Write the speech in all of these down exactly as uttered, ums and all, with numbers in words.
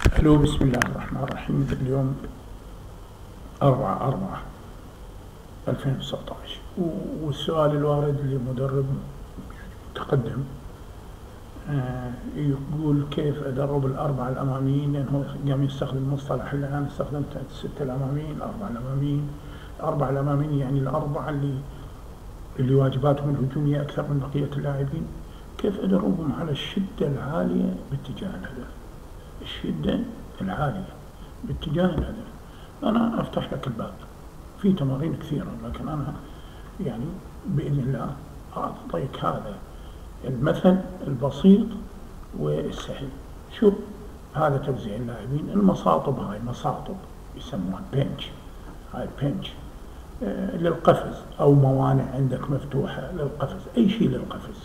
الو بسم الله الرحمن الرحيم. اليوم أربعة أربعة ألفين وتسعة عشر، والسؤال الوارد لمدرب متقدم آه يقول كيف أدرب الأربعة الأماميين، لأنه قام يستخدم مصطلح اللي أنا استخدمته الستة الأماميين، الأربعة الأماميين. الأربعة الأماميين يعني الأربعة اللي اللي واجباتهم الهجومية أكثر من بقية اللاعبين. كيف أدربهم على الشدة العالية باتجاه الهدف، الشدة العالية باتجاه الهدف. أنا أفتح لك الباب في تمارين كثيرة، لكن أنا يعني بإذن الله أعطيك هذا المثل البسيط والسهل. شوف هذا توزيع اللاعبين. المصاطب هاي مصاطب يسموها بنش، هاي بنش آه للقفز، أو موانع عندك مفتوحة للقفز، أي شيء للقفز.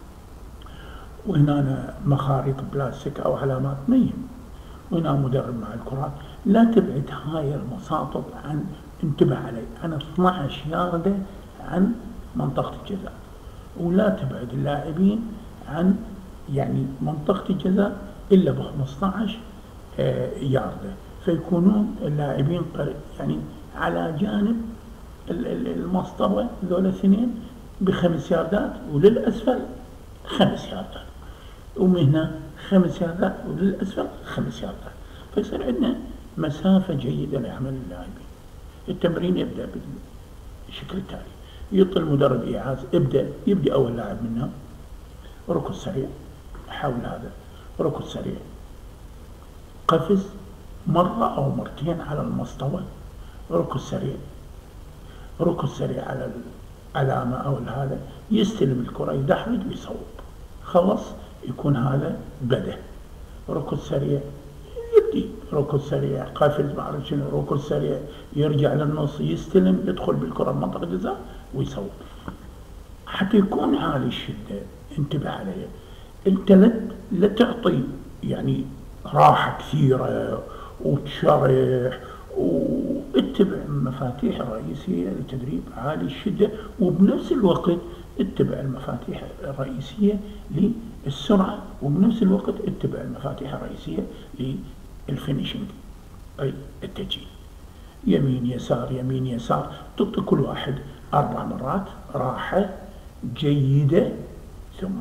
وهنا مخاريط بلاستيك أو علامات ميم، وهنا مدرب مع الكرات. لا تبعد هاي المصاطب عن، انتبه علي، عن اثنعش ياردة عن منطقة الجزاء، ولا تبعد اللاعبين عن يعني منطقة الجزاء إلا ب خمسطعش ياردة، فيكونون اللاعبين يعني على جانب المسطرة ذولا الاثنين بخمس ياردات، وللأسفل خمس ياردات، ومن هنا خمس ياردات وللأسفل خمس ياردات، فيصير عندنا مسافة جيدة لعمل اللاعبين. التمرين يبدأ بالشكل التالي: يعطي المدرب إيعاز، ابدأ يبدأ أول لاعب منها ركض سريع، حول هذا ركض سريع، قفز مرة أو مرتين على المسطرة، ركض سريع، ركض سريع على العلامة أو هذا، يستلم الكرة يدحرج ويصوب، خلص يكون هذا بدأ. ركض سريع يبدي، ركض سريع، قفز، بعرف شنو، ركض سريع، يرجع للنص، يستلم، يدخل بالكرة بمنطقة الجزاء ويصوب. حتى يكون عالي الشدة انتبه عليه، انت لا تعطي يعني راحة كثيرة وتشرح، واتبع المفاتيح الرئيسية لتدريب عالي الشدة، وبنفس الوقت اتبع المفاتيح الرئيسية للسرعة، وبنفس الوقت اتبع المفاتيح الرئيسية للفينيشنج أي التجهيز. يمين يسار يمين يسار، تعطي كل واحد أربع مرات راحة جيدة، ثم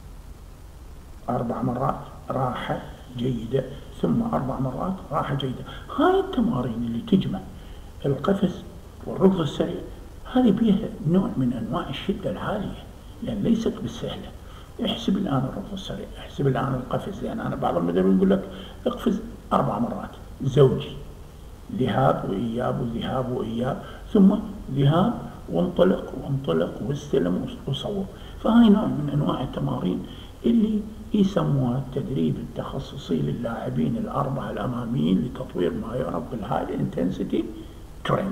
أربع مرات راحة جيدة، ثم أربع مرات راحة جيدة. هاي التمارين اللي تجمع القفز والركض السريع، هذه بيها نوع من أنواع الشدة العالية، لأن ليست بالسهلة. احسب الآن الركض السريع، احسب الآن القفز، لأن أنا بعض المدربين يقول لك اقفز أربع مرات زوجي، ذهاب وإياب وذهاب وإياب، ثم ذهاب وانطلق وانطلق واستلم وصوب. فهاي نوع من أنواع التمارين اللي يسموها التدريب التخصصي للاعبين الأربعة الأماميين لتطوير ما يعرف بالهاي انتنسيتي تريننج.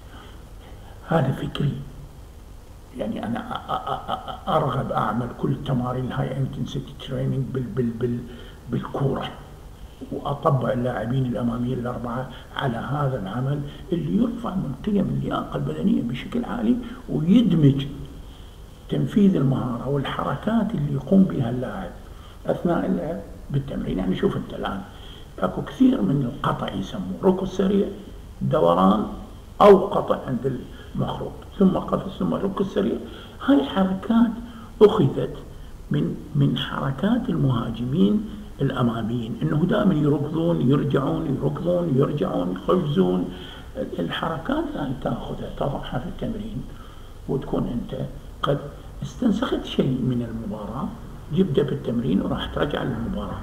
هذا فكري، يعني أنا أرغب أعمل كل التمارين الهاي انتنسيتي تريننج بال بال بال بالكورة، وأطبع اللاعبين الأماميين الأربعة على هذا العمل اللي يرفع من قيم اللياقة البدنية بشكل عالي، ويدمج تنفيذ المهارة والحركات اللي يقوم بها اللاعب أثناء اللعب بالتمرين. يعني شوف أنت الآن أكو كثير من القطع يسموه ركض سريع، دوران أو قطع عند المخروط، ثم قفز، ثم ركض سريع. هاي حركات أخذت من من حركات المهاجمين الأماميين، إنه دائما يركضون يرجعون يركضون يرجعون يقفزون. الحركات هاي تأخذها تضعها في التمرين، وتكون أنت قد استنسخت شيء من المباراة، جبته بالتمرين وراح ترجع للمباراة.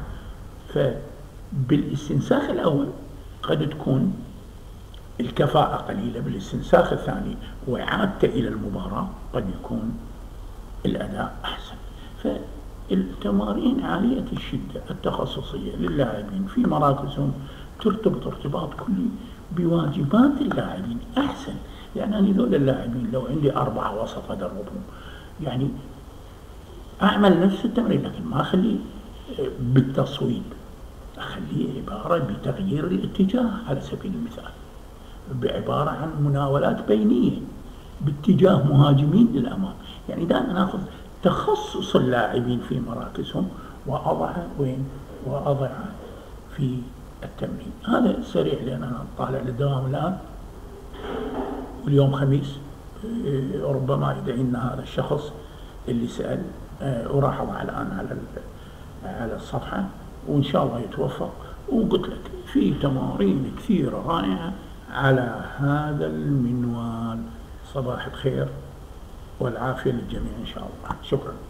فبالاستنساخ الأول قد تكون الكفاءة قليلة، بالاستنساخ الثاني وإعادته إلى المباراة قد يكون الأداء أحسن. فالتمارين عالية الشدة التخصصية للاعبين في مراكزهم ترتبط ارتباط كلي بواجبات اللاعبين أحسن. يعني أنا ذول اللاعبين لو عندي أربعة وسط أدربهم، يعني أعمل نفس التمرين، لكن ما أخليه بالتصويب، أخليه عبارة بتغيير الاتجاه على سبيل المثال، بعبارة عن مناولات بينية باتجاه مهاجمين للأمام. يعني دائما ناخذ تخصص اللاعبين في مراكزهم وأضع وين وأضع في التمرين. هذا سريع لأن أنا طالع للدوام الآن واليوم خميس، ربما يدعي لنا هذا الشخص اللي سأل، وراح أضع الآن على على الصفحة وإن شاء الله يتوفق. وقلت لك في تمارين كثيرة رائعة على هذا المنوال. صباح الخير والعافية للجميع إن شاء الله. شكرا.